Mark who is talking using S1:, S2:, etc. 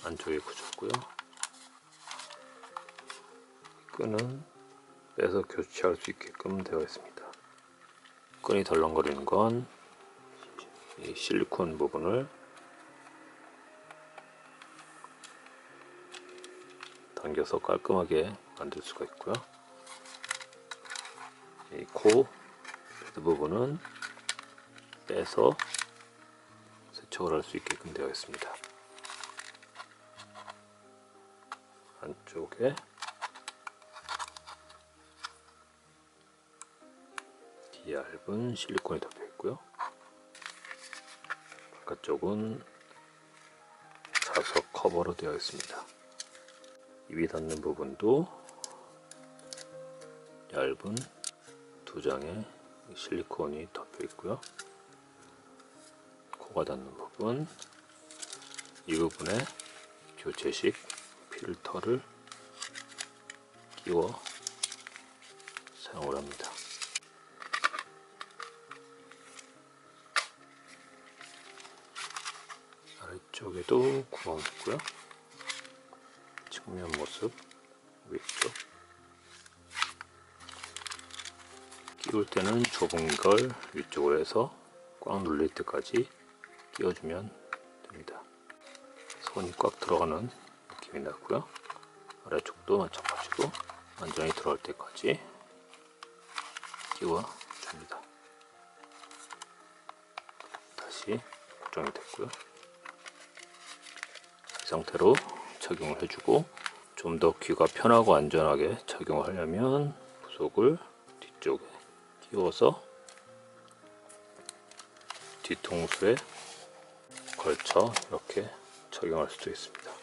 S1: 안쪽에 구조고요. 끈은 빼서 교체할 수 있게끔 되어 있습니다. 끈이 덜렁거리는 건 이 실리콘 부분을 당겨서 깔끔하게 만들 수가 있고요. 이 코 패드 부분은 빼서 세척을 할 수 있게끔 되어 있습니다. 안쪽에 얇은 실리콘이 덮여 있고요. 바깥쪽은 자석 커버로 되어 있습니다. 입이 닿는 부분도 얇은 두 장의 실리콘이 덮여 있고요. 코가 닿는 부분, 이 부분에 교체식 필터를 끼워 사용을 합니다. 아래쪽에도 구멍이 있고요. 측면 모습 위쪽, 끼울 때는 좁은 걸 위쪽으로 해서 꽉 눌릴 때까지 끼워주면 됩니다. 손이 꽉 들어가는 느낌이 나고요. 아래쪽도 마찬가지로 완전히 들어갈 때까지 끼워줍니다. 다시 고정이 됐고요. 이 상태로 착용을 해주고, 좀 더 귀가 편하고 안전하게 착용을 하려면 부속을 뒤쪽에 끼워서 뒤통수에 걸쳐 이렇게 착용할 수도 있습니다.